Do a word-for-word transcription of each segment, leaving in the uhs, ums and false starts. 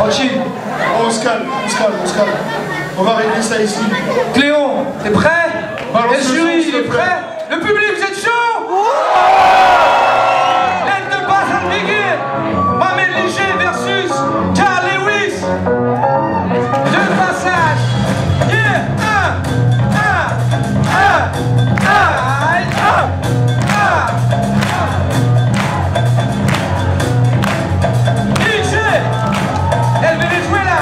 Tranquille. On se calme, on se calme, on se calme. On va régler ça ici. Cléon, t'es prêt? Balance Le le son, jury, s'il il est te plaît. prêt? Le public, vous êtes chaud? Let the battle begin. Mohamed Lil G versus Karl Lewis. Deux passages. Yeah, un, un, un, un, un, un. Lil G, el Venezuela.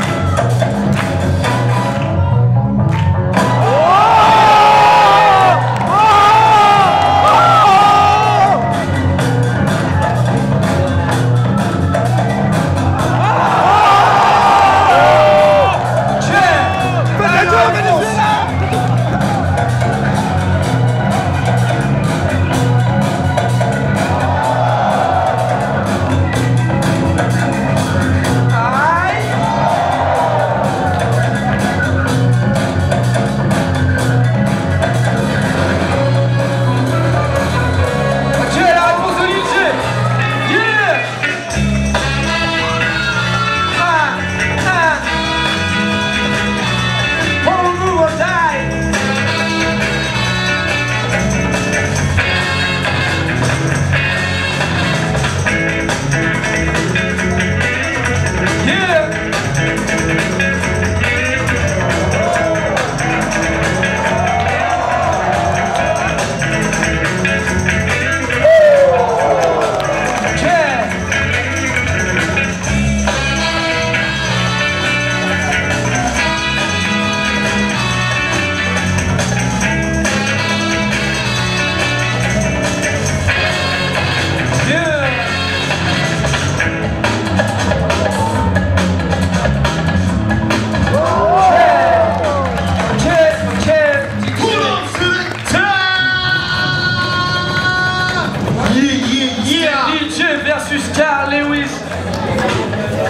Versus Karl Lewis.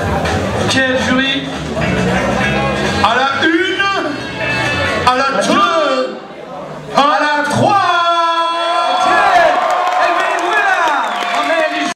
Quel jury? À la une, à la deux.